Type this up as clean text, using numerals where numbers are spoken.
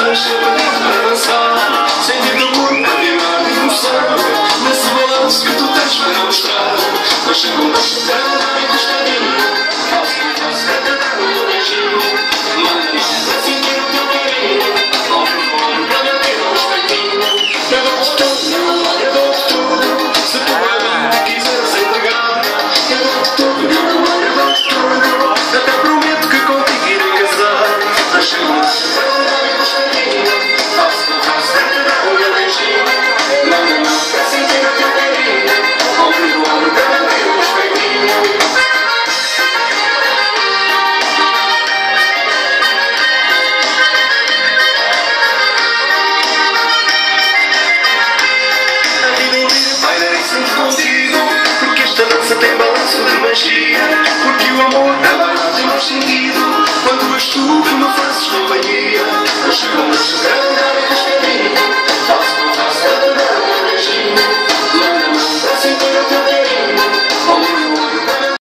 mas sempre para dançar. Sentir o corpo a vibrar de emoção, nesse balanço que tu tens para mostrar. Mas sempre um gosto para dar encostadinho. Faço para te dar o teu beijinho. Manda-me para sentir o teu carinho. Ombro com ombro para manter o respeitinho. Eu dou-te tudo, eu dou-te tudo. Se tu a mim te quiseres entregar, eu dou-te tudo, eu dou-te tudo. Até prometo que contigo irei casar. Mas sempre um gosto para te dar encostadinho. Faço para te dar o meu beijinho. Manda-me para sentir o teu carinho. Ombro com ombro para manter o respeitinho. Porque esta dança tem balanço de magia. Porque o amor é barato e não sentido. Quando és tu que me faz